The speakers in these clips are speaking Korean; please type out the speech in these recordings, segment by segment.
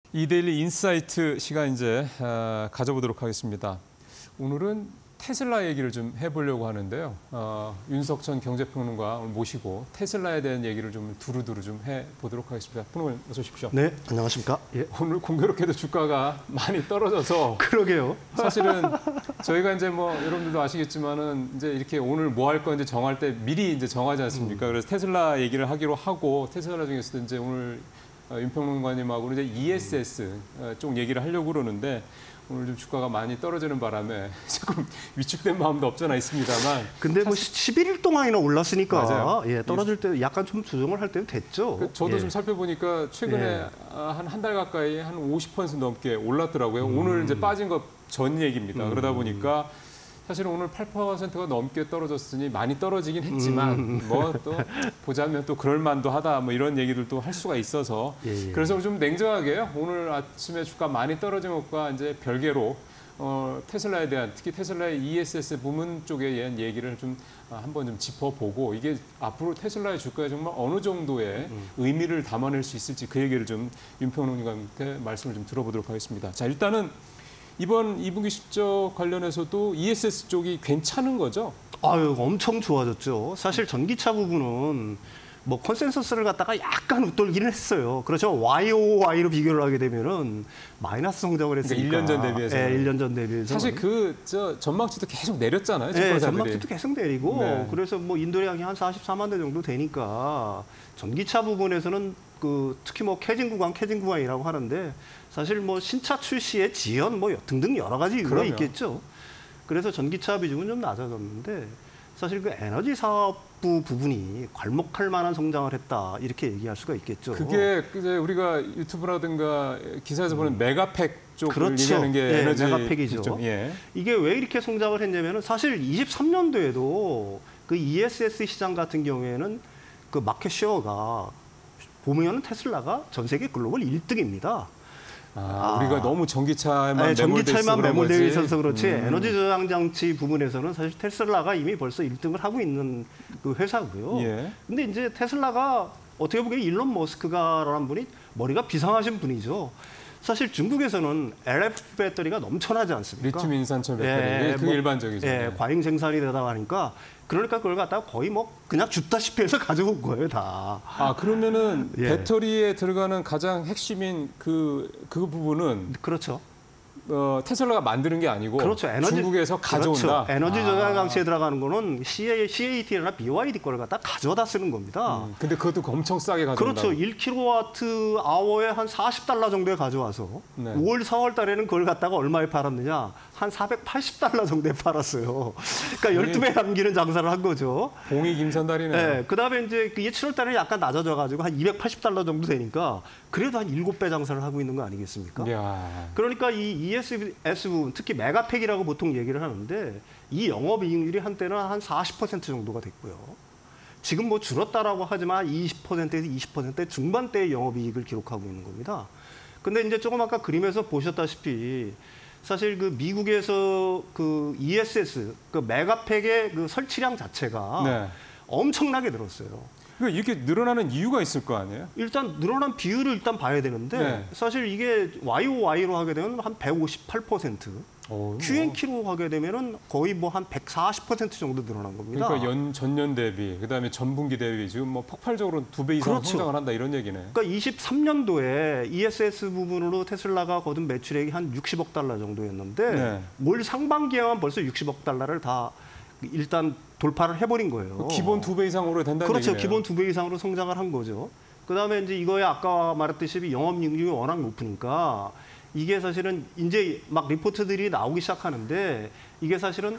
이데일리 인사이트 시간 이제 가져보도록 하겠습니다. 오늘은 테슬라 얘기를 좀 해보려고 하는데요. 윤석 전 경제평론가 오늘 모시고 테슬라에 대한 얘기를 좀 두루두루 좀 해보도록 하겠습니다. 평론가님 어서 오십시오. 네, 안녕하십니까. 예. 오늘 공교롭게도 주가가 많이 떨어져서 그러게요. 사실은 저희가 이제 뭐 여러분들도 아시겠지만은 이제 이렇게 오늘 뭐 할 거 이제 정할 때 미리 이제 정하지 않습니까? 그래서 테슬라 얘기를 하기로 하고 테슬라 중에서도 이제 오늘 윤평론가님하고 이제 ESS 쪽 얘기를 하려고 그러는데 오늘 좀 주가가 많이 떨어지는 바람에 조금 위축된 마음도 없잖아 있습니다만. 근데 뭐 11일 동안이나 올랐으니까 맞아요. 예, 떨어질 때 약간 좀 조정을 할 때는 됐죠. 저도 예. 좀 살펴보니까 최근에 한 달 가까이 한 50% 넘게 올랐더라고요. 오늘 이제 빠진 거 전 얘기입니다. 그러다 보니까 사실은 오늘 8%가 넘게 떨어졌으니 많이 떨어지긴 했지만 뭐 또 보자면 또 그럴 만도 하다 뭐 이런 얘기들도 할 수가 있어서 그래서 좀 냉정하게요. 오늘 아침에 주가 많이 떨어진 것과 이제 별개로 테슬라에 대한 특히 테슬라의 ESS 부문 쪽에 대한 얘기를 좀 한번 좀 짚어보고 이게 앞으로 테슬라의 주가에 정말 어느 정도의 의미를 담아낼 수 있을지 그 얘기를 좀 윤평론가님한테 말씀을 좀 들어보도록 하겠습니다. 자, 일단은 이번 2분기 실적 관련해서도 ESS 쪽이 괜찮은 거죠? 아유, 엄청 좋아졌죠. 사실 전기차 부분은 뭐 컨센서스를 갖다가 약간 웃돌기는 했어요. 그렇죠. YOY로 비교를 하게 되면은 마이너스 성장을 했으니까. 그러니까 1년 전 대비해서. 네, 1년 전 대비해서. 사실 전망치도 계속 내렸잖아요. 네, 전망치도 계속 내리고 네. 그래서 뭐 인도량이 한 44만 대 정도 되니까 전기차 부분에서는 특히 뭐 캐진 구간이라고 하는데 사실 뭐 신차 출시의 지연 뭐 등등 여러 가지 이유가 있겠죠. 그래서 전기차 비중은 좀 낮아졌는데 사실 그 에너지 사업부 부분이 괄목할 만한 성장을 했다 이렇게 얘기할 수가 있겠죠. 그게 이제 우리가 유튜브라든가 기사에서 보는 메가팩 쪽을 그렇죠. 얘기하는 게 예, 에너지 메가팩이죠. 예. 이게 왜 이렇게 성장을 했냐면은 사실 23년도에도 그 ESS 시장 같은 경우에는 그 마켓 쉐어가 보면은 테슬라가 전 세계 글로벌 1등입니다. 우리가 너무 전기차에만 매몰되어 있어서 그렇지 에너지 저장 장치 부분에서는 사실 테슬라가 이미 벌써 1등을 하고 있는 그 회사고요. 예. 근데 이제 테슬라가 어떻게 보면 일론 머스크가라는 분이 머리가 비상하신 분이죠. 사실 중국에서는 LF 배터리가 넘쳐나지 않습니까? 리튬 인산철 배터리. 그게 일반적이죠. 과잉 생산이 되다 보니까 그러니까 그걸 갖다가 거의 뭐 그냥 줍다시피 해서 가져온 거예요, 다. 그러면은 배터리에 들어가는 가장 핵심인 그 부분은 그렇죠. 테슬라가 만드는 게 아니고 그렇죠. 중국에서 가져온다. 그렇죠. 에너지 저장 장치에 들어가는 거는 CATL이나 BYD 거를 갖다 가져다 쓰는 겁니다. 근데 그것도 엄청 싸게 가져온다. 그렇죠. 1kWh에 한 40달러 정도에 가져와서 5월, 4월 달에는 그걸 갖다가 얼마에 팔았느냐? 한 480달러 정도에 팔았어요. 그러니까 12배 남기는 장사를 한 거죠. 봉이 김선달이네요. 네. 그다음에 이제 7월 달에 약간 낮아져 가지고 한 280달러 정도 되니까 그래도 한 7배 장사를 하고 있는 거 아니겠습니까? 이야. 그러니까 이 ESS 부분, 특히 메가팩이라고 보통 얘기를 하는데 이 영업이익률이 한때는 한 40% 정도가 됐고요. 지금 뭐 줄었다라고 하지만 20%에서 20% 중반대의 영업이익을 기록하고 있는 겁니다. 근데 이제 조금 아까 그림에서 보셨다시피 사실 그 미국에서 그 ESS, 그 메가팩의 그 설치량 자체가 엄청나게 늘었어요. 이렇게 늘어나는 이유가 있을 거 아니에요? 일단 늘어난 비율을 일단 봐야 되는데 사실 이게 YOY로 하게 되면 한 158%, QNQ로 하게 되면은 거의 뭐 한 140% 정도 늘어난 겁니다. 그러니까 전년 대비, 그다음에 전분기 대비 지금 뭐 폭발적으로 2배 이상 성장을 한다 이런 얘기네. 그러니까 23년도에 ESS 부분으로 테슬라가 거둔 매출액이 한 60억 달러 정도였는데 올 상반기에만 벌써 60억 달러를 다 일단 돌파를 해버린 거예요. 기본 2배 이상으로 된다는 그렇죠. 얘기네요. 기본 2배 이상으로 성장을 한 거죠. 그다음에 이제 이거에 아까 말했듯이 영업이익률이 워낙 높으니까 이게 사실은 이제 막 리포트들이 나오기 시작하는데 이게 사실은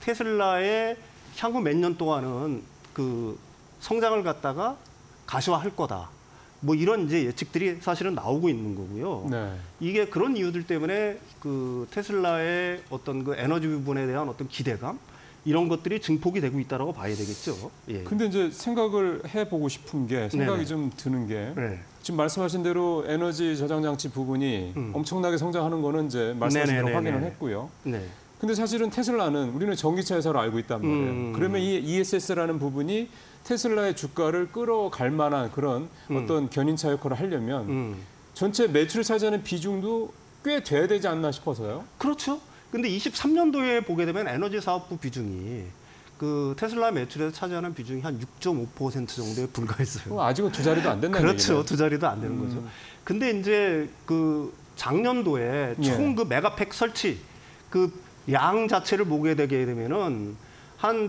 테슬라의 향후 몇 년 동안은 그 성장을 갖다가 가시화할 거다. 뭐 이런 이제 예측들이 사실은 나오고 있는 거고요. 이게 그런 이유들 때문에 그 테슬라의 어떤 그 에너지 부분에 대한 어떤 기대감 이런 것들이 증폭이 되고 있다라고 봐야 되겠죠. 근데 이제 생각을 해보고 싶은 게 생각이 좀 드는 게 지금 말씀하신 대로 에너지 저장 장치 부분이 엄청나게 성장하는 거는 이제 말씀하신 대로 확인을 했고요. 근데 사실은 테슬라는 우리는 전기차 회사로 알고 있단 말이에요. 그러면 이 ESS라는 부분이 테슬라의 주가를 끌어갈 만한 그런 어떤 견인차 역할을 하려면 전체 매출을 차지하는 비중도 꽤 돼야 되지 않나 싶어서요. 그렇죠. 근데 23년도에 보게 되면 에너지 사업부 비중이 그 테슬라 매출에서 차지하는 비중이 한 6.5% 정도에 불과했어요. 아직은 두 자리도 안 된다는 그렇죠. 얘기네요. 두 자리도 안 되는 거죠. 근데 이제 그 작년도에 총 그 메가팩 설치 그 양 자체를 보게 되게 되면은 한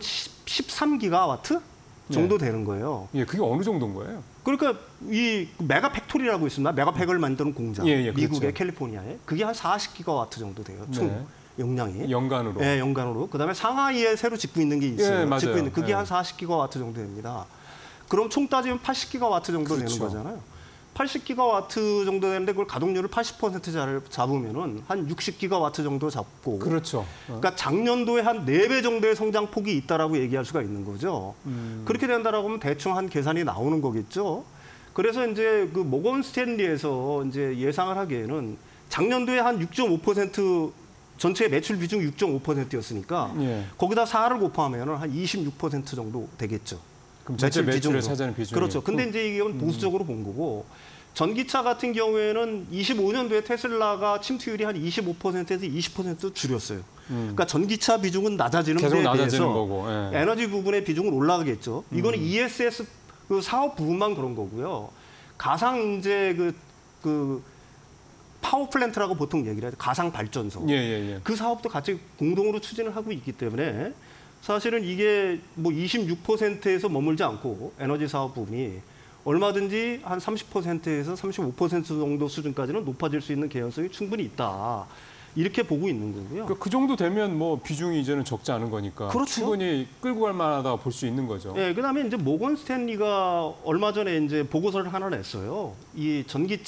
13기가와트 정도 되는 거예요. 예, 그게 어느 정도인 거예요? 그러니까 이 메가팩토리라고 있습니다. 메가팩을 만드는 공장. 예, 미국의 그렇죠. 캘리포니아에. 그게 한 40기가와트 정도 돼요. 총 네. 용량이. 연간으로. 네, 연간으로. 그다음에 상하이에 새로 짓고 있는 게 있어요. 예, 맞아요. 짓고 있는 그게 예. 한 40기가와트 정도 됩니다. 그럼 총 따지면 80기가와트 정도 그렇죠. 되는 거잖아요. 80기가와트 정도 되는데 그걸 가동률을 80% 잡으면은 한 60기가와트 정도 잡고. 그렇죠. 그러니까 작년도에 한 4배 정도의 성장폭이 있다라고 얘기할 수가 있는 거죠. 그렇게 된다라고 하면 대충 한 계산이 나오는 거겠죠. 그래서 이제 그 모건 스탠리에서 이제 예상을 하기에는 작년도에 한 6.5% 전체 매출 비중 6.5%였으니까 예. 거기다 4를 곱하면 한 26% 정도 되겠죠. 그럼 전체 매출을 비중으로. 차지하는 비중이. 그렇죠. 근데 이제 이건 보수적으로 본 거고 전기차 같은 경우에는 25년도에 테슬라가 침투율이 한 25%에서 20% 줄였어요. 그러니까 전기차 비중은 낮아지는 계속 데에 낮아지는 대해서 거고. 예. 에너지 부분의 비중은 올라가겠죠. 이거는 ESS 그 사업 부분만 그런 거고요. 가상 이제 그 파워 플랜트라고 보통 얘기를 해요. 가상 발전소. 예, 예, 예. 그 사업도 같이 공동으로 추진을 하고 있기 때문에 사실은 이게 뭐 26%에서 머물지 않고 에너지 사업 부분이 얼마든지 한 30%에서 35% 정도 수준까지는 높아질 수 있는 개연성이 충분히 있다. 이렇게 보고 있는 거고요. 그 정도 되면 뭐 비중이 이제는 적지 않은 거니까 그렇죠. 충분히 끌고 갈 만하다 볼 수 있는 거죠. 예, 그다음에 이제 모건 스탠리가 얼마 전에 이제 보고서를 하나 냈어요. 이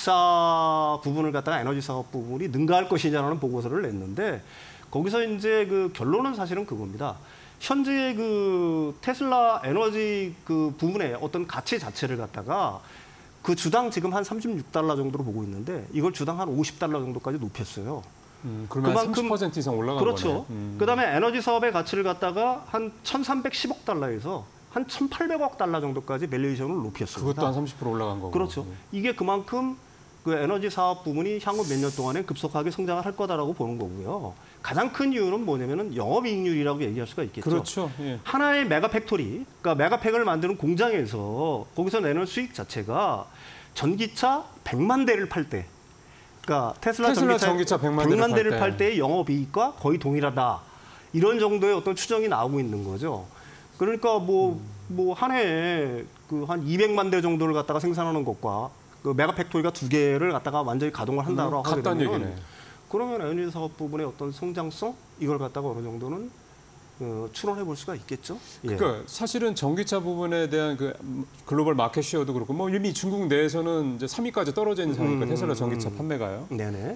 전기차 부분을 갖다가 에너지 사업 부분이 능가할 것이냐라는 보고서를 냈는데 거기서 이제 그 결론은 사실은 그겁니다. 현재 그 테슬라 에너지 그 부분의 어떤 가치 자체를 갖다가 그 주당 지금 한 36달러 정도로 보고 있는데 이걸 주당 한 50달러 정도까지 높였어요. 그러면 그만큼 30% 이상 올라간 그렇죠. 거네요. 그다음에 에너지 사업의 가치를 갖다가 한 1,310억 달러에서 한 1,800억 달러 정도까지 밸류에이션을 높였습니다. 그것도 한 30% 올라간 거고. 그렇죠. 이게 그만큼 그 에너지 사업 부분이 향후 몇 년 동안에 급속하게 성장을 할 거다라고 보는 거고요. 가장 큰 이유는 뭐냐면은 영업이익률이라고 얘기할 수가 있겠죠. 그렇죠. 예. 하나의 메가팩토리, 그러니까 메가팩을 만드는 공장에서 거기서 내는 수익 자체가 전기차 100만 대를 팔 때, 그러니까 테슬라 전기차 100만 대를 팔 때의 영업이익과 거의 동일하다. 이런 정도의 어떤 추정이 나오고 있는 거죠. 그러니까 뭐 한 해에 그 한 200만 대 정도를 갖다가 생산하는 것과 그 메가팩토리가 2개를 갖다가 완전히 가동을 한다고 하게 같다는 되면 얘기네. 그러면 에너지 사업 부분의 어떤 성장성 이걸 갖다가 어느 정도는 추론해 볼 수가 있겠죠. 예. 그러니까 사실은 전기차 부분에 대한 그 글로벌 마켓 쉐어도 그렇고 뭐 이미 중국 내에서는 이제 3위까지 떨어져 있는 상황이니까 테슬라 전기차 판매가요. 네네.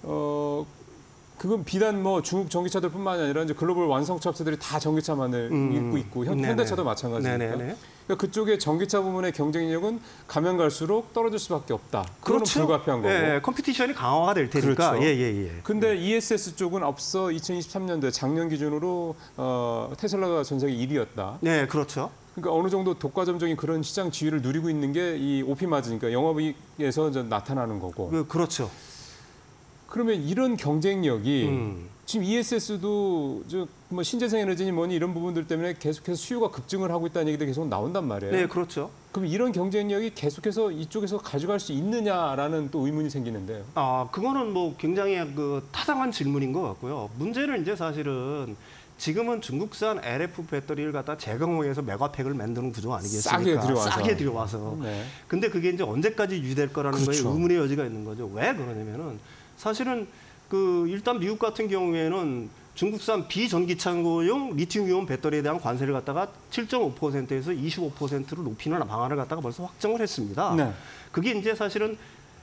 그건 비단 뭐 중국 전기차들뿐만이 아니라 이제 글로벌 완성차 업체들이 다 전기차만을 입고 있고 네네. 현대차도 마찬가지니까. 네네네. 그러니까 그쪽에 전기차 부분의 경쟁력은 가면 갈수록 떨어질 수밖에 없다. 그거는 불가피한 거고. 예, 컴피티션이 강화가 될 테니까. 그렇죠. 예. 근데 ESS 쪽은 앞서 2023년도에 작년 기준으로 테슬라가 전 세계 1위였다. 네, 그렇죠. 그러니까 어느 정도 독과점적인 그런 시장 지위를 누리고 있는 게 이 OP 마진, 그러니까 영업이익에서 이제 나타나는 거고. 그렇죠. 그러면 이런 경쟁력이 지금 ESS도 뭐 신재생 에너지니 뭐니 이런 부분들 때문에 계속해서 수요가 급증을 하고 있다는 얘기도 계속 나온단 말이에요. 네, 그렇죠. 그럼 이런 경쟁력이 계속해서 이쪽에서 가져갈 수 있느냐라는 또 의문이 생기는데요. 그거는 뭐 굉장히 그 타당한 질문인 것 같고요. 문제는 이제 사실은 지금은 중국산 LF 배터리를 갖다 재가공해서 메가팩을 만드는 구조 아니겠습니까? 싸게 들여와서. 네. 근데 그게 이제 언제까지 유지될 거라는 그렇죠. 거에 의문의 여지가 있는 거죠. 왜 그러냐면은 사실은 그 일단 미국 같은 경우에는 중국산 비전기차용 리튬이온 배터리에 대한 관세를 갖다가 7.5%에서 25%로 높이는 방안을 갖다가 벌써 확정을 했습니다. 네. 그게 이제 사실은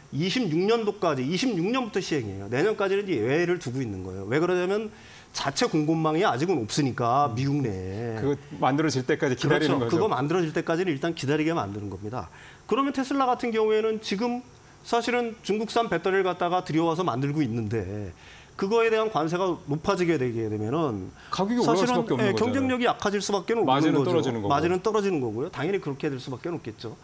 26년부터 시행이에요. 내년까지는 이제 예외를 두고 있는 거예요. 왜 그러냐면 자체 공급망이 아직은 없으니까 미국 내에. 그거 만들어질 때까지 기다리는 그렇죠. 거죠. 그거 만들어질 때까지는 일단 기다리게 만드는 겁니다. 그러면 테슬라 같은 경우에는 지금 사실은 중국산 배터리를 갖다가 들여와서 만들고 있는데 그거에 대한 관세가 높아지게 되게 되면은 가격이 올라갈 사실은 수밖에 없는 거잖아요. 경쟁력이 약해질 수밖에 없는 마진은 거죠. 떨어지는 거고. 마진은 떨어지는 거고요. 당연히 그렇게 될 수밖에 없겠죠.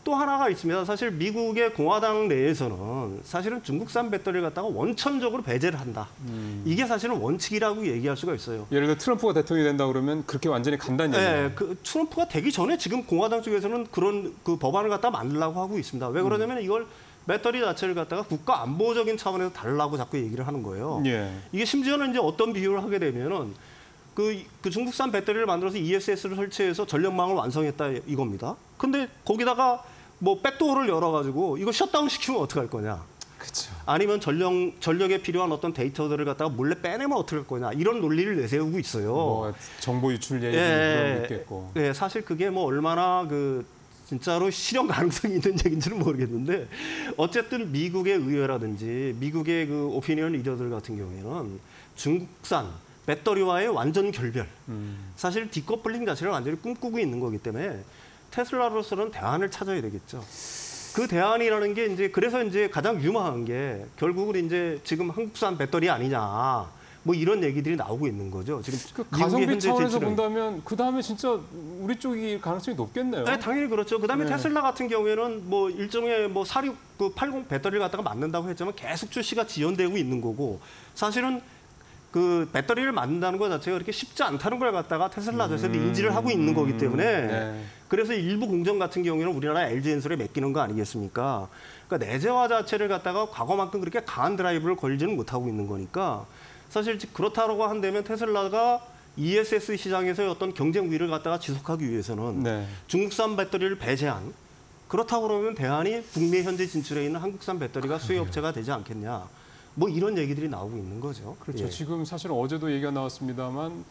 또 하나가 있습니다. 사실 미국의 공화당 내에서는 사실은 중국산 배터리를 갖다가 원천적으로 배제를 한다. 이게 사실은 원칙이라고 얘기할 수가 있어요. 예를 들어 트럼프가 대통령이 된다 그러면 그렇게 완전히 간다는 얘기예요. 네, 그 트럼프가 되기 전에 지금 공화당 쪽에서는 그런 그 법안을 갖다 만들려고 하고 있습니다. 왜 그러냐면 이걸 배터리 자체를 갖다가 국가 안보적인 차원에서 달라고 자꾸 얘기를 하는 거예요. 예. 이게 심지어는 이제 어떤 비유를 하게 되면은 그 중국산 배터리를 만들어서 ESS를 설치해서 전력망을 완성했다 이겁니다. 근데 거기다가 뭐 백도어를 열어가지고 이거 셧다운 시키면 어떡할 거냐? 그렇죠. 아니면 전력에 필요한 어떤 데이터들을 갖다가 몰래 빼내면 어떡할 거냐? 이런 논리를 내세우고 있어요. 뭐 정보 유출 얘기 그런 게 있겠고. 네, 사실 그게 뭐 얼마나 그 진짜로 실현 가능성이 있는 얘기인지는 모르겠는데 어쨌든 미국의 의회라든지 미국의 그 오피니언 리더들 같은 경우에는 중국산 배터리와의 완전 결별, 사실 디커플링 자체를 완전히 꿈꾸고 있는 거기 때문에 테슬라로서는 대안을 찾아야 되겠죠. 그 대안이라는 게 이제 그래서 이제 가장 유망한 게 결국은 이제 지금 한국산 배터리 아니냐. 뭐 이런 얘기들이 나오고 있는 거죠. 지금 그 가성비 차원에서 본다면 그 다음에 진짜 우리 쪽이 가능성이 높겠네요. 네, 당연히 그렇죠. 그다음에 네. 테슬라 같은 경우에는 뭐 일종의 뭐 80 배터리를 갖다가 만든다고 했지만 계속 출시가 지연되고 있는 거고 사실은 그 배터리를 만든다는 것 자체가 그렇게 쉽지 않다는 걸 갖다가 테슬라 자체도 인지를 하고 있는 거기 때문에 네. 그래서 일부 공정 같은 경우에는 우리나라 LG엔솔에 맡기는 거 아니겠습니까? 그러니까 내재화 자체를 갖다가 과거만큼 그렇게 강한 드라이브를 걸지는 못하고 있는 거니까 사실 그렇다고 한다면 테슬라가 ESS 시장에서의 어떤 경쟁 우위를 갖다가 지속하기 위해서는 네. 중국산 배터리를 배제한 그렇다고 그러면 대안이 북미 현재 진출해 있는 한국산 배터리가 수혜 업체가 되지 않겠냐. 뭐 이런 얘기들이 나오고 있는 거죠. 그렇죠. 예. 지금 사실 어제도 얘기가 나왔습니다만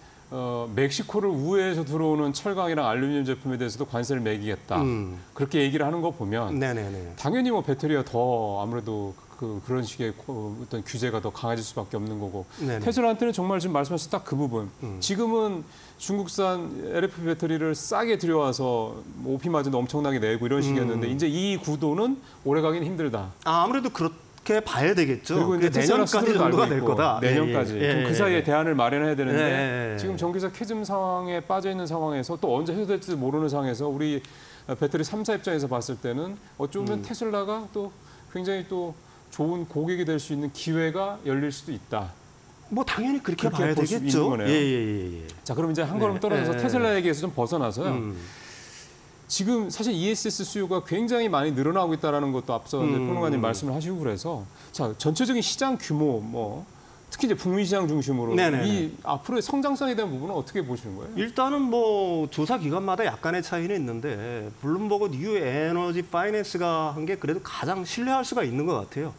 멕시코를 우회해서 들어오는 철강이랑 알루미늄 제품에 대해서도 관세를 매기겠다. 그렇게 얘기를 하는 거 보면 네네네. 당연히 뭐 배터리가 더 아무래도 그런 식의 어떤 규제가 더 강해질 수밖에 없는 거고 네네. 테슬라한테는 정말 지금 말씀하신 딱 그 부분. 지금은 중국산 LFP 배터리를 싸게 들여와서 뭐 OP마저도 엄청나게 내고 이런 식이었는데 이제 이 구도는 오래 가긴 힘들다. 아무래도 그렇게 봐야 되겠죠. 그리고 이제 테슬라 내년까지 스스로도 정도가 알고 될 있고, 거다. 내년까지. 예, 예. 그럼 그 사이에 대안을 마련해야 되는데 예, 예. 지금 전기차 캐즘 상황에 빠져 있는 상황에서 또 언제 해소될지 모르는 상황에서 우리 배터리 3사 입장에서 봤을 때는 어쩌면 테슬라가 또 굉장히 또 좋은 고객이 될 수 있는 기회가 열릴 수도 있다. 뭐 당연히 그렇게 그렇게 봐야 볼 수 되겠죠. 있는 거네요. 예. 자, 그럼 이제 한 걸음 네. 떨어져서 예. 테슬라 얘기에서 좀 벗어나서요. 지금 사실 ESS 수요가 굉장히 많이 늘어나고 있다는 것도 앞서 이제 평론가님 말씀을 하시고 그래서 자 전체적인 시장 규모 뭐 특히 이제 북미 시장 중심으로 네네네. 이 앞으로의 성장성에 대한 부분은 어떻게 보시는 거예요? 일단은 뭐 조사 기관마다 약간의 차이는 있는데 블룸버그 뉴 에너지 파이낸스가 한 게 그래도 가장 신뢰할 수가 있는 것 같아요.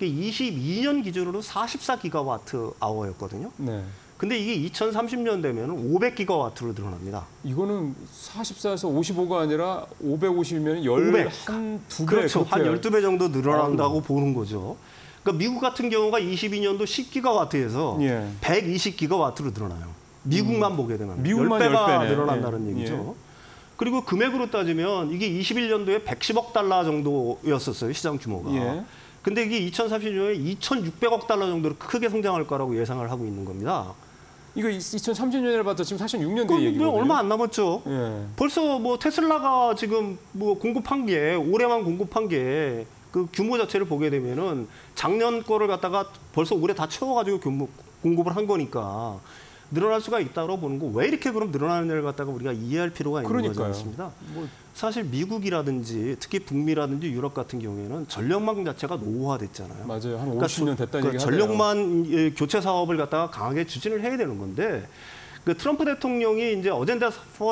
22년 기준으로 44기가와트 아워였거든요. 네. 근데 이게 2030년 되면 500기가와트로 늘어납니다. 이거는 44에서 55가 아니라 550이면 500. 한 2배 그렇죠. 한 12배 정도 늘어난다고 보는 거죠. 그러니까 미국 같은 경우가 22년도 10기가와트에서 예. 120기가와트로 늘어나요. 미국만 보게 되면 미국만 10배가 10배네. 늘어난다는 예. 얘기죠. 그리고 금액으로 따지면 이게 21년도에 110억 달러 정도였었어요. 시장 규모가. 예. 근데 이게 2030년에 2,600억 달러 정도로 크게 성장할 거라고 예상을 하고 있는 겁니다. 이거 2030년에 봤자 지금 사실 6년 뒤 그럼 얘기거든요. 얼마 안 남았죠. 예. 벌써 뭐 테슬라가 지금 뭐 공급한 게 올해만 공급한 게 그 규모 자체를 보게 되면은 작년 거를 갖다가 벌써 올해 다 채워가지고 공급을 한 거니까 늘어날 수가 있다고 보는 거. 왜 이렇게 그럼 늘어나느냐를 갖다가 우리가 이해할 필요가 있는 거지 그러니까요. 않습니다. 뭐 사실 미국이라든지 특히 북미라든지 유럽 같은 경우에는 전력망 자체가 노후화됐잖아요. 맞아요. 한 50년 됐다는 얘기 하네요. 전력만 교체 사업을 갖다가 강하게 추진을 해야 되는 건데 그 트럼프 대통령이 이제 어젠다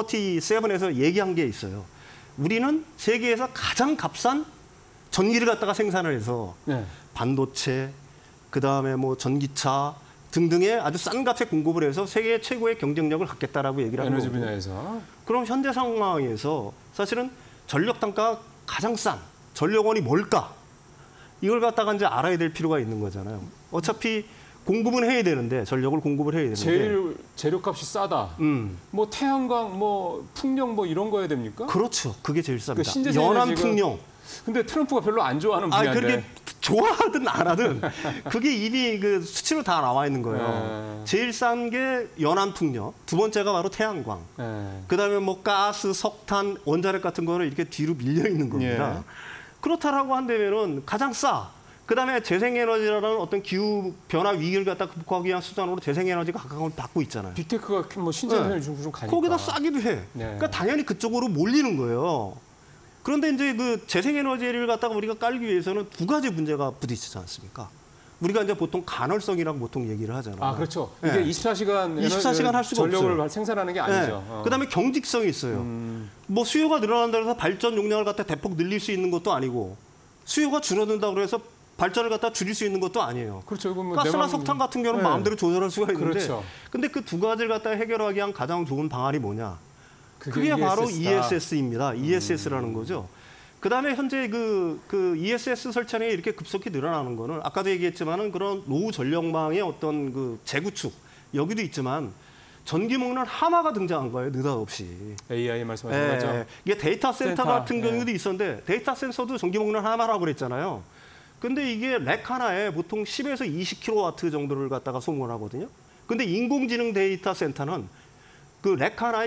47에서 얘기한 게 있어요. 우리는 세계에서 가장 값싼 전기를 갖다가 생산을 해서 네. 반도체, 그 다음에 뭐 전기차 등등의 아주 싼 값에 공급을 해서 세계 최고의 경쟁력을 갖겠다라고 얘기를 하는 에너지 거고. 분야에서 그럼 현대 상황에서 사실은 전력 단가가 가장 싼 전력원이 뭘까? 이걸 갖다가 이제 알아야 될 필요가 있는 거잖아요. 어차피 공급은 해야 되는데 전력을 공급을 해야 되는데 제일 재료값이 싸다. 뭐 태양광, 뭐 풍력 뭐 이런 거 해야 됩니까? 그렇죠. 그게 제일 쌉니다. 신재생에너지가- 연안 풍력. 근데 트럼프가 별로 안 좋아하는 분야인데. 그렇게 좋아하든 안 하든 그게 이미 그 수치로 다 나와 있는 거예요. 제일 싼 게 연안풍력, 두 번째가 바로 태양광, 그다음에 뭐 가스, 석탄, 원자력 같은 거는 이렇게 뒤로 밀려 있는 겁니다. 그렇다라고 한다면은 가장 싸. 그다음에 재생에너지라는 어떤 기후 변화 위기를 갖다 극복하기 위한 수단으로 재생에너지가 각각을 받고 있잖아요. 빅테크가 뭐 신재생을 좀 가니까. 거기다 싸기도 해. 그러니까 당연히 그쪽으로 몰리는 거예요. 그런데 이제 그 재생에너지를 갖다가 우리가 깔기 위해서는 두 가지 문제가 부딪히지 않습니까? 우리가 이제 보통 간헐성이라고 보통 얘기를 하잖아요. 아, 그렇죠. 이게 24시간 할 수가 전력을 없어요. 생산하는 게 아니죠. 그다음에 경직성이 있어요. 뭐 수요가 늘어난다고 해서 발전 용량을 갖다 대폭 늘릴 수 있는 것도 아니고 수요가 줄어든다고 해서 발전을 갖다 줄일 수 있는 것도 아니에요. 그렇죠. 뭐 가스나 석탄 같은 경우는 마음대로 조절할 수가 있는데 그렇죠. 근데 그 두 가지를 갖다 해결하기 위한 가장 좋은 방안이 뭐냐? 그게 ESS다. 바로 ESS입니다. ESS라는 거죠. 그다음에 현재 그 ESS 설치량이 이렇게 급속히 늘어나는 거는 아까도 얘기했지만은 그런 노후 전력망의 어떤 그 재구축 여기도 있지만 전기 먹는 하마가 등장한 거예요. 느닷없이. AI 말씀하신 거죠? 이게 데이터 센터 같은 경우도 있었는데 데이터 센서도 전기 먹는 하마라고 그랬잖아요. 근데 이게 렉 하나에 보통 10에서 20kW 정도를 갖다가 소모를 하거든요. 근데 인공지능 데이터 센터는 그 렉 하나에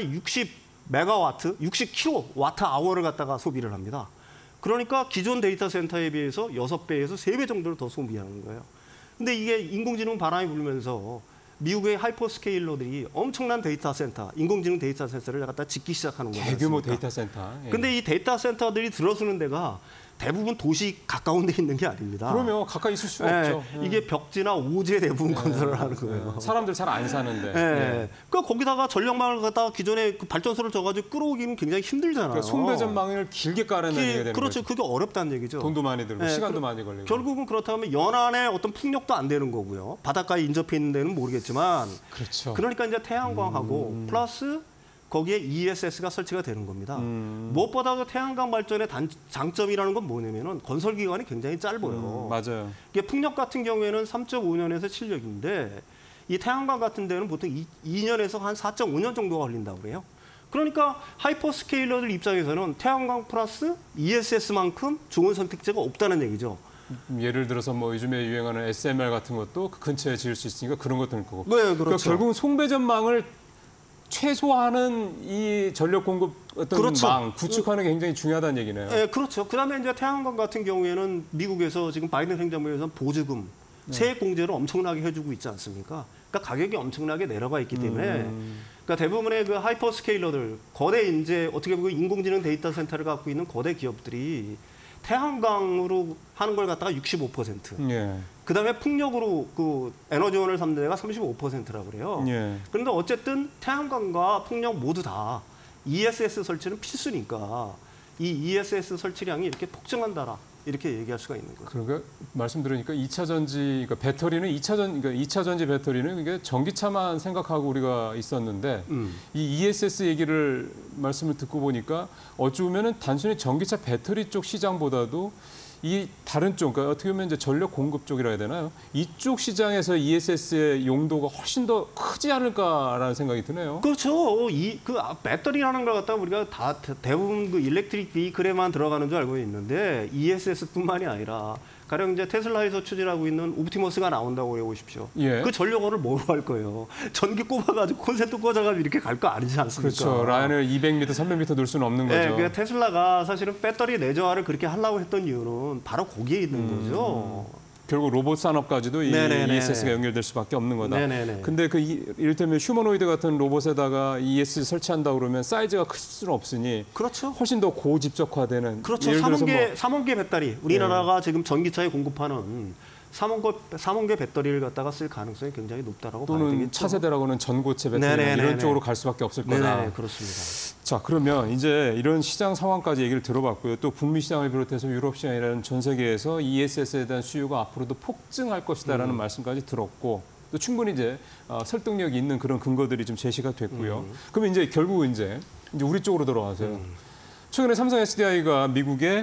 60메가와트, 60kWh를 갖다가 소비를 합니다. 그러니까 기존 데이터 센터에 비해서 6배에서 3배 정도를 더 소비하는 거예요. 근데 이게 인공지능 바람이 불면서 미국의 하이퍼스케일러들이 엄청난 데이터 센터, 인공지능 데이터 센터를 갖다 짓기 시작하는 거예요. 대규모 데이터 센터. 근데 이 데이터 센터들이 들어서는 데가 대부분 도시 가까운 데 있는 게 아닙니다. 그러면 가까이 있을 수가 없죠. 이게 벽지나 오지에 대부분 건설을 하는 거예요. 사람들 잘 안 사는데. 그러니까 거기다가 전력망을 갖다가 기존에 그 발전소를 져가지고 끌어오기는 굉장히 힘들잖아요. 그러니까 송배전망을 길게 깔아내야 되는 그렇죠. 거죠. 그게 어렵다는 얘기죠. 돈도 많이 들고 시간도 많이 걸리고. 결국은 그렇다면 연안에 어떤 풍력도 안 되는 거고요. 바닷가에 인접해 있는 데는 모르겠지만. 그렇죠. 그러니까 이제 태양광하고 플러스 거기에 ESS가 설치가 되는 겁니다. 무엇보다도 태양광 발전의 장점이라는 건 뭐냐면은 건설 기간이 굉장히 짧아요. 맞아요. 이게 풍력 같은 경우에는 3.5년에서 7년인데 이 태양광 같은 데는 보통 2년에서 한 4.5년 정도가 걸린다고 그래요. 그러니까 하이퍼스케일러들 입장에서는 태양광 플러스 ESS만큼 좋은 선택지가 없다는 얘기죠. 예를 들어서 뭐 요즘에 유행하는 SMR 같은 것도 그 근처에 지을 수 있으니까 그런 것도 있고. 네, 그렇죠. 그러니까 결국은 송배전망을 최소화하는 이 전력 공급 어떤 그렇죠. 망 구축하는 게 굉장히 중요하다는 얘기네요. 네, 그렇죠. 그다음에 이제 태양광 같은 경우에는 미국에서 지금 바이든 행정부에서 보조금, 세액 공제를 엄청나게 해주고 있지 않습니까? 그러니까 가격이 엄청나게 내려가 있기 때문에 그러니까 대부분의 그 하이퍼스케일러들, 거대 이제 어떻게 보면 인공지능 데이터 센터를 갖고 있는 거대 기업들이 태양광으로 하는 걸 갖다가 65%. 예. 그다음에 풍력으로 그 에너지원을 삼는 데가 35%라고 그래요. 예. 그런데 어쨌든 태양광과 풍력 모두 다 ESS 설치는 필수니까 이 ESS 설치량이 이렇게 폭증한다라 이렇게 얘기할 수가 있는 거죠. 그러니까 말씀 들으니까 2차 전지 그러니까 배터리는 2차 전지 배터리는 이게 전기차만 생각하고 우리가 있었는데 이 ESS 얘기를 말씀을 듣고 보니까 어찌 보면은 단순히 전기차 배터리 쪽 시장보다도 이 다른 쪽, 그러니까 어떻게 보면 이제 전력 공급 쪽이라 해야 되나요? 이쪽 시장에서 ESS의 용도가 훨씬 더 크지 않을까라는 생각이 드네요. 그렇죠. 배터리라는 걸 갖다 우리가 다 대부분 그 일렉트릭 비클에만 들어가는 줄 알고 있는데 ESS뿐만이 아니라 가령 이제 테슬라에서 추진하고 있는 옵티머스가 나온다고 해보십시오. 예. 그 전력원을 뭐로 할 거예요? 전기 꼽아가지고 콘센트 꽂아가지고 이렇게 갈 거 아니지 않습니까? 그렇죠. 라인을 200m, 300m 넣을 수는 없는 거죠. 네, 그러니까 테슬라가 사실은 배터리 내재화를 그렇게 하려고 했던 이유는 바로 거기에 있는 거죠. 결국 로봇 산업까지도 이 ESS가 연결될 수밖에 없는 거다. 네네네. 근데 그 이를테면 휴머노이드 같은 로봇에다가 ESS 설치한다 그러면 사이즈가 클 수는 없으니 그렇죠. 훨씬 더 고집적화되는. 그렇죠. 예를 들어서 3원계 배터리. 우리나라가 지금 전기차에 공급하는 3원계 배터리를 갖다가 쓸 가능성이 굉장히 높다라고 봐야 또는 되겠죠. 차세대라고는 전고체 배터리 이런 쪽으로 갈 수밖에 없을 거다. 네, 그렇습니다. 자, 그러면 이제 이런 시장 상황까지 얘기를 들어봤고요. 또 북미 시장을 비롯해서 유럽 시장이라는 전 세계에서 ESS에 대한 수요가 앞으로도 폭증할 것이다라는 말씀까지 들었고 또 충분히 이제 설득력이 있는 그런 근거들이 좀 제시가 됐고요. 그러면 이제 결국은 이제 우리 쪽으로 돌아와서요. 최근에 삼성 SDI가 미국에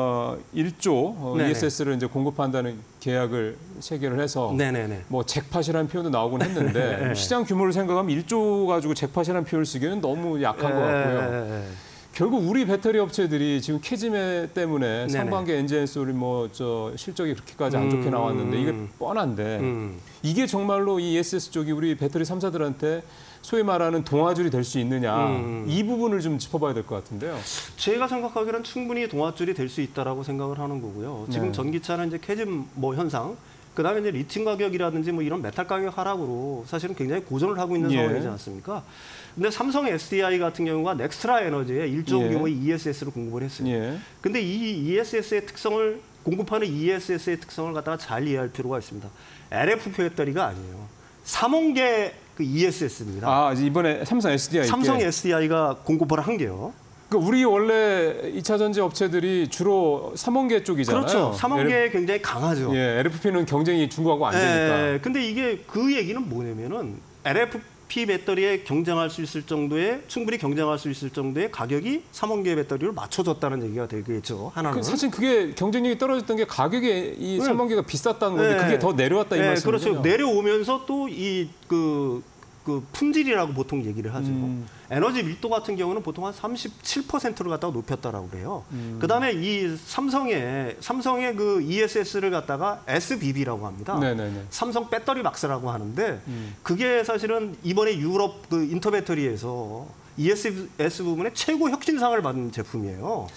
1조 ESS를 이제 공급한다는 계약을 체결을 해서 뭐 잭팟이라는 표현도 나오곤 했는데 시장 규모를 생각하면 1조 가지고 잭팟이라는 표현을 쓰기에는 너무 약한 것 같고요. 결국 우리 배터리 업체들이 지금 캐즘에 때문에 네네. 상반기 엔진소리 뭐 실적이 그렇게까지 안 좋게 나왔는데 이게 뻔한데 이게 정말로 이 ESS 쪽이 우리 배터리 3사들한테 소위 말하는 동아줄이 될 수 있느냐 이 부분을 좀 짚어봐야 될 것 같은데요. 제가 생각하기로는 충분히 동아줄이 될 수 있다라고 생각을 하는 거고요. 지금 네. 전기차는 이제 캐즘 뭐 현상, 그다음에 이제 리튬 가격이라든지 뭐 이런 메탈 가격 하락으로 사실은 굉장히 고전을 하고 있는 예. 상황이지 않습니까? 근데 삼성 SDI 같은 경우가 넥스트라 에너지에 1조 예. 규모의 ESS를 공급을 했어요. 예. 근데 이 ESS의 특성을 공급하는 ESS의 특성을 갖다가 잘 이해할 필요가 있습니다. LFP 배터리가 아니에요. 3원계 그 ESS입니다. 아, 이번에 삼성 SDI. 삼성 SDI가 공급을 한 게요. 그러니까 우리 원래 2차 전지 업체들이 주로 3원계 쪽이잖아요. 그렇죠. 3원계에 굉장히 강하죠. 예, LFP는 경쟁이 중국하고 안 되니까. 예, 근데 이게 그 얘기는 뭐냐면은 LFP 배터리에 경쟁할 수 있을 정도의 충분히 경쟁할 수 있을 정도의 가격이 3원계 배터리로 맞춰졌다는 얘기가 되겠죠. 하나는. 사실 그게 경쟁력이 떨어졌던 게 가격이 이 네. 3원계가 비쌌다는 건데 네. 그게 더 내려왔다 이 네, 말씀이죠. 그렇죠. 내려오면서 또 이 그 품질이라고 보통 얘기를 하죠. 에너지 밀도 같은 경우는 보통 한 37%를 갖다가 높였다라고 그래요. 그다음에 이 삼성의 그 ESS를 갖다가 SBB라고 합니다. 네네네. 삼성 배터리 박스라고 하는데 그게 사실은 이번에 유럽 그 인터배터리에서 ESS 부분에 최고 혁신상을 받은 제품이에요.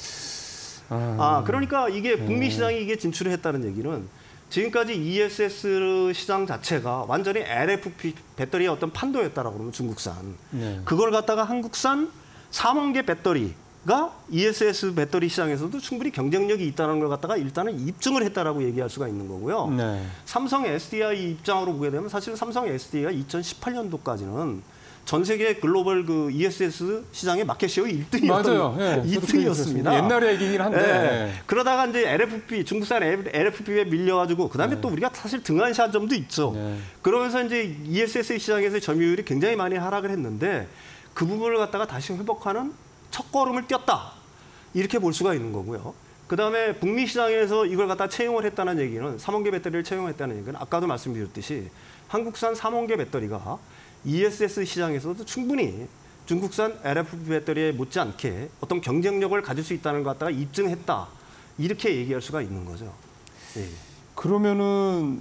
그러니까 이게 북미 시장에 이게 진출을 했다는 얘기는 지금까지 ESS 시장 자체가 완전히 LFP 배터리의 어떤 판도였다라고 그러면 중국산. 네. 그걸 갖다가 한국산 3원계 배터리가 ESS 배터리 시장에서도 충분히 경쟁력이 있다는 걸 갖다가 일단은 입증을 했다라고 얘기할 수가 있는 거고요. 네. 삼성 SDI 입장으로 보게 되면 사실 삼성 SDI가 2018년도까지는 전 세계 글로벌 그 ESS 시장의 마켓시어 1등이었던 맞아요. 예, 2등이었습니다. 옛날의 얘기긴 한데. 네. 그러다가 이제 LFP 중국산 LFP에 밀려가지고 그다음에 또 우리가 사실 등한시한 점도 있죠. 네. 그러면서 이제 ESS 시장에서 점유율이 굉장히 많이 하락을 했는데 그 부분을 갖다가 다시 회복하는 첫 걸음을 띄었다 이렇게 볼 수가 있는 거고요. 그다음에 북미 시장에서 이걸 갖다 채용을 했다는 얘기는 3원계 배터리를 채용했다는 얘기는 아까도 말씀드렸듯이 한국산 3원계 배터리가 ESS 시장에서도 충분히 중국산 LFP 배터리에 못지않게 어떤 경쟁력을 가질 수 있다는 것 갖다가 입증했다. 이렇게 얘기할 수가 있는 거죠. 예. 그러면은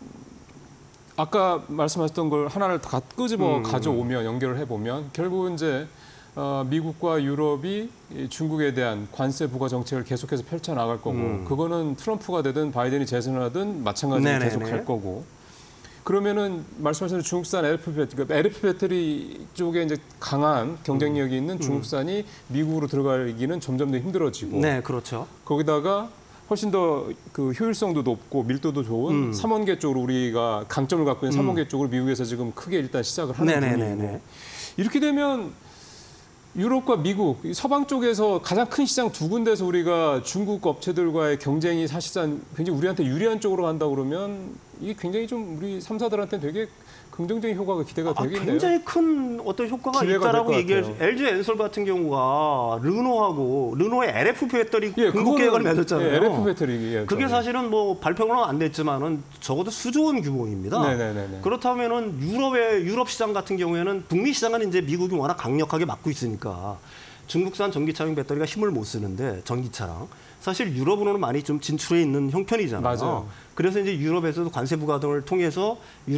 아까 말씀하셨던 걸 하나를 다 끄집어 가져오면 연결을 해보면 결국은 이제 미국과 유럽이 중국에 대한 관세 부과 정책을 계속해서 펼쳐나갈 거고 그거는 트럼프가 되든 바이든이 재선을 하든 마찬가지로 네네네. 계속 할 거고 그러면은 말씀하신 중국산 LFP 배터리, 그러니까 LFP 배터리 쪽에 이제 강한 경쟁력이 있는 중국산이 미국으로 들어가기는 점점 더 힘들어지고 네, 그렇죠. 거기다가 훨씬 더 그 효율성도 높고 밀도도 좋은 3원계 쪽으로 우리가 강점을 갖고 있는 3원계 쪽으로 미국에서 지금 크게 일단 시작을 하는 네네네네. 중이고 이렇게 되면 유럽과 미국, 서방 쪽에서 가장 큰 시장 두 군데서 우리가 중국 업체들과의 경쟁이 사실상 굉장히 우리한테 유리한 쪽으로 간다 그러면 이게 굉장히 좀 우리 3사들한테 되게 긍정적인 효과가 기대가 되겠네요. 굉장히 큰 어떤 효과가 기회가 있다라고 될것 얘기할 수. 같아요. LG 엔솔 같은 경우가 르노의 LFP 배터리 공급 계획을 맺었잖아요. 예, LFP 배터리. 그게 사실은 뭐 발표는 안 됐지만은 적어도 수조 원 규모입니다. 네네네. 그렇다면은 유럽 시장 같은 경우에는 북미 시장은 이제 미국이 워낙 강력하게 막고 있으니까 중국산 전기차용 배터리가 힘을 못 쓰는데 전기차랑 사실 유럽으로는 많이 좀 진출해 있는 형편이잖아요. 맞아요. 그래서 이제 유럽에서도 관세 부과 등을 통해서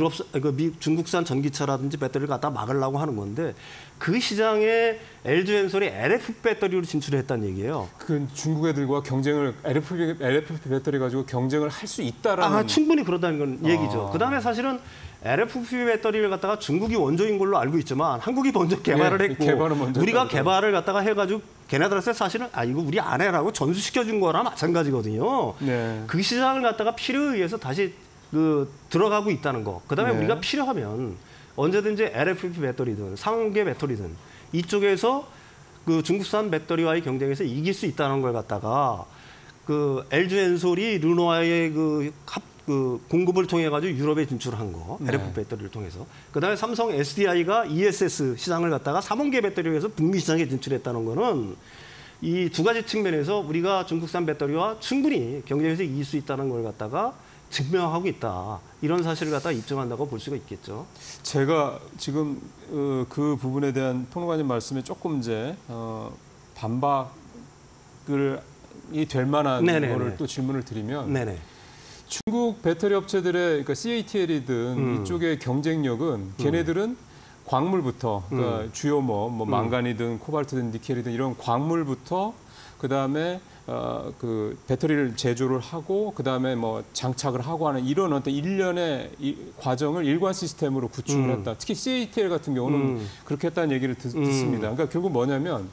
중국산 전기차라든지 배터리를 갖다 막으려고 하는 건데 그 시장에 LG 엔솔이 LFP 배터리로 진출했다는 얘기예요. 그 중국 애들과 경쟁을 LFP 배터리 가지고 경쟁을 할 수 있다라는. 충분히 그렇다는 건 얘기죠. 그다음에 사실은 LFP 배터리를 갖다가 중국이 원조인 걸로 알고 있지만 한국이 먼저 개발을 했고 개발은 먼저 우리가 했다고. 개발을 갖다가 해가지고 걔네들한테 사실은 이거 우리 안 해라고 전수시켜준 거나 마찬가지거든요. 네. 그 시장을 갖다가 필요에 의해서 다시 들어가고 있다는 거. 그다음에 네. 우리가 필요하면 언제든지 LFP 배터리든 3원계 배터리든 이쪽에서 그 중국산 배터리와의 경쟁에서 이길 수 있다는 걸 갖다가 그 LG 엔솔이 르노아의 그 공급을 통해 가지고 유럽에 진출한 거, 네. LFP 배터리를 통해서. 그다음에 삼성 SDI가 ESS 시장을 갖다가 3원계 배터리로 해서 북미 시장에 진출했다는 거는 이 두 가지 측면에서 우리가 중국산 배터리와 충분히 경쟁에서 이길 수 있다는 걸 갖다가 증명하고 있다. 이런 사실을 갖다가 입증한다고 볼 수가 있겠죠. 제가 지금 그 부분에 대한 평론가님 말씀에 조금 이제 반박이 될 만한 네네네. 거를 또 질문을 드리면 네네. 중국 배터리 업체들의 그러니까 CATL이든 이쪽의 경쟁력은 걔네들은 광물부터 그러니까 주요 뭐 망간이든 코발트든 니켈이든 이런 광물부터 그다음에 그 배터리를 제조를 하고 그다음에 뭐 장착을 하고 하는 이런 어떤 일련의 과정을 일관 시스템으로 구축을 했다. 특히 CATL 같은 경우는 그렇게 했다는 얘기를 듣습니다. 그러니까 결국 뭐냐면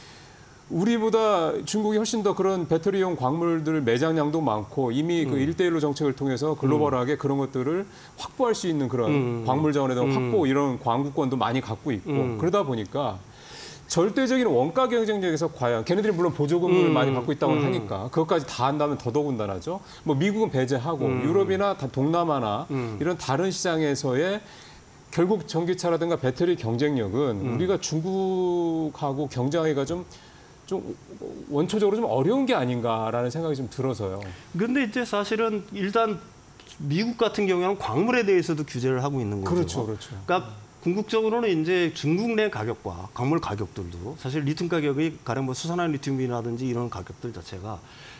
우리보다 중국이 훨씬 더 그런 배터리용 광물들 매장량도 많고 이미 그 1대1로 정책을 통해서 글로벌하게 그런 것들을 확보할 수 있는 그런 광물 자원에 대한 확보 이런 광구권도 많이 갖고 있고 그러다 보니까 절대적인 원가 경쟁력에서 과연 걔네들이 물론 보조금을 많이 받고 있다고 하니까 그것까지 다 한다면 더더군다나죠. 뭐 미국은 배제하고 유럽이나 동남아나 이런 다른 시장에서의 결국 전기차라든가 배터리 경쟁력은 우리가 중국하고 경쟁하기가 좀 원초적으로 좀 어려운 게 아닌가라는 생각이 좀 들어서요. 근데 이제 사실은 일단 미국 같은 경우에는 광물에 대해서도 규제를 하고 있는 거죠. 그렇죠, 그렇죠. 그러니까 궁극적으로는 이제 중국 내 가격과 광물 가격들도 사실 리튬 가격이 가령 뭐 수산화 리튬이라든지 이런 가격들 자체가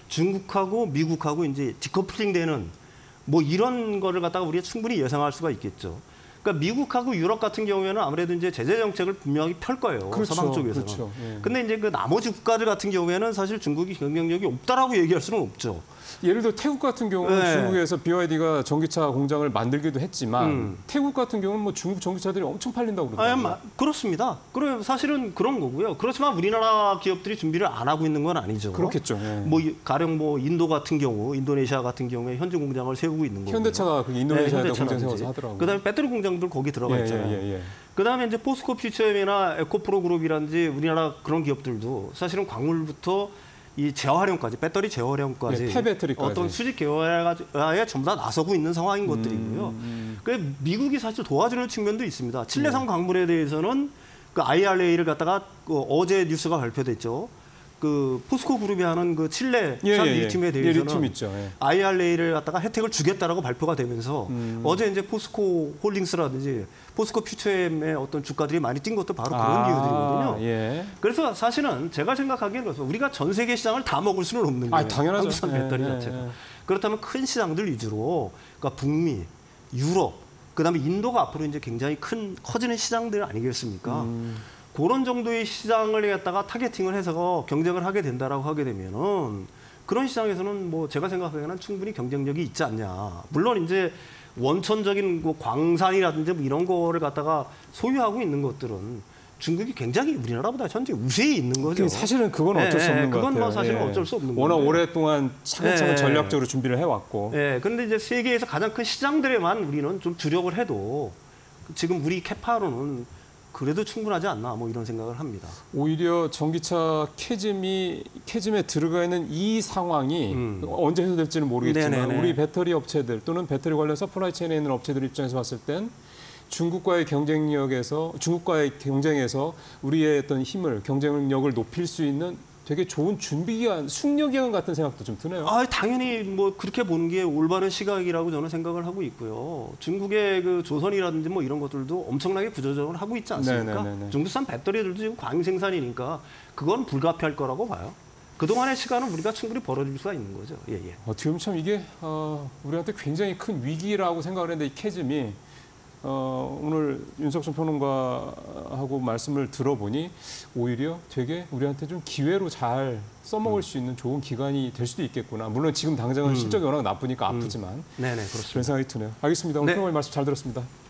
중국하고 미국하고 이제 디커플링되는 뭐 이런 거를 갖다가 우리가 충분히 예상할 수가 있겠죠. 그러니까 미국하고 유럽 같은 경우에는 아무래도 이제 제재 정책을 분명히 펼 거예요. 그렇죠, 서방 쪽에서는. 그렇죠. 예. 근데 이제 그 나머지 국가들 같은 경우에는 사실 중국이 경쟁력이 없다라고 얘기할 수는 없죠. 예를 들어 태국 같은 경우는 네. 중국에서 BYD가 전기차 공장을 만들기도 했지만 태국 같은 경우는 뭐 중국 전기차들이 엄청 팔린다고 그러더라고요. 그렇습니다. 그럼 사실은 그런 거고요. 그렇지만 우리나라 기업들이 준비를 안 하고 있는 건 아니죠. 그렇겠죠. 예. 뭐 가령 뭐 인도 같은 경우, 인도네시아 같은 경우에 현지 공장을 세우고 있는 거고. 현대차가 그 인도네시아에다 공장 세워서 하더라고요. 그다음에 배터리 공장들 거기 들어가 있잖아요. 예. 그다음에 이제 포스코 퓨처엠이나 에코프로 그룹이라든지 우리나라 그런 기업들도 사실은 광물부터 이 재활용까지 배터리 재활용까지 폐배터리까지 어떤 수직 개발에 전부 다 나서고 있는 상황인 것들이고요. 그 미국이 사실 도와주는 측면도 있습니다. 칠레산 광물에 대해서는 그 IRA를 갖다가 어제 뉴스가 발표됐죠. 그 포스코 그룹이 하는 그 칠레산 리튬에 대해서는 리튬 있죠. IRA를 갖다가 혜택을 주겠다라고 발표가 되면서 어제 이제 포스코 홀딩스라든지 포스코 퓨처엠의 어떤 주가들이 많이 뛴 것도 바로 그런 이유들이거든요. 예. 그래서 사실은 제가 생각하기에는 우리가 전 세계 시장을 다 먹을 수는 없는 거예요. 당연하죠. 한국산 배터리 자체가. 그렇다면 큰 시장들 위주로 그러니까 북미, 유럽, 그다음에 인도가 앞으로 이제 굉장히 커지는 시장들 아니겠습니까? 그런 정도의 시장을 갖다가 타겟팅을 해서 경쟁을 하게 된다라고 하게 되면은 그런 시장에서는 뭐 제가 생각하기에는 충분히 경쟁력이 있지 않냐. 물론 이제 원천적인 뭐 광산이라든지 뭐 이런 거를 갖다가 소유하고 있는 것들은 중국이 굉장히 우리나라보다 현재 우세에 있는 거죠. 사실은 그건 어쩔 수 없는 것 같아요. 그건 뭐 사실은 어쩔 수 없는 거죠. 워낙 오랫동안 차근차근 전략적으로 준비를 해왔고. 그런데 이제 세계에서 가장 큰 시장들에만 우리는 좀 주력을 해도 지금 우리 캐파로는 그래도 충분하지 않나 뭐 이런 생각을 합니다. 오히려 전기차 캐즘에 들어가 있는 이 상황이 언제 해소될지는 모르겠지만 네네네. 우리 배터리 업체들 또는 배터리 관련 서플라이 체인에 있는 업체들 입장에서 봤을 땐 중국과의 경쟁에서 우리의 어떤 힘을 경쟁력을 높일 수 있는 되게 좋은 준비 기간, 숙려 기간 같은 생각도 좀 드네요. 당연히 뭐 그렇게 보는 게 올바른 시각이라고 저는 생각을 하고 있고요. 중국의 그 조선이라든지 뭐 이런 것들도 엄청나게 구조조정을 하고 있지 않습니까? 네네네네. 중국산 배터리들도 지금 광 생산이니까 그건 불가피할 거라고 봐요. 그동안의 시간은 우리가 충분히 벌어줄 수가 있는 거죠. 예. 어떻게 보면 참 이게 우리한테 굉장히 큰 위기라고 생각을 했는데 이 캐즘이 오늘 윤석준 평론가하고 말씀을 들어보니 오히려 되게 우리한테 좀 기회로 잘 써먹을 수 있는 좋은 기간이 될 수도 있겠구나. 물론 지금 당장은 실적이 워낙 나쁘니까 아프지만 네네, 그렇습니다. 그런 생각이 드네요. 알겠습니다. 오늘 네. 평론가님 말씀 잘 들었습니다.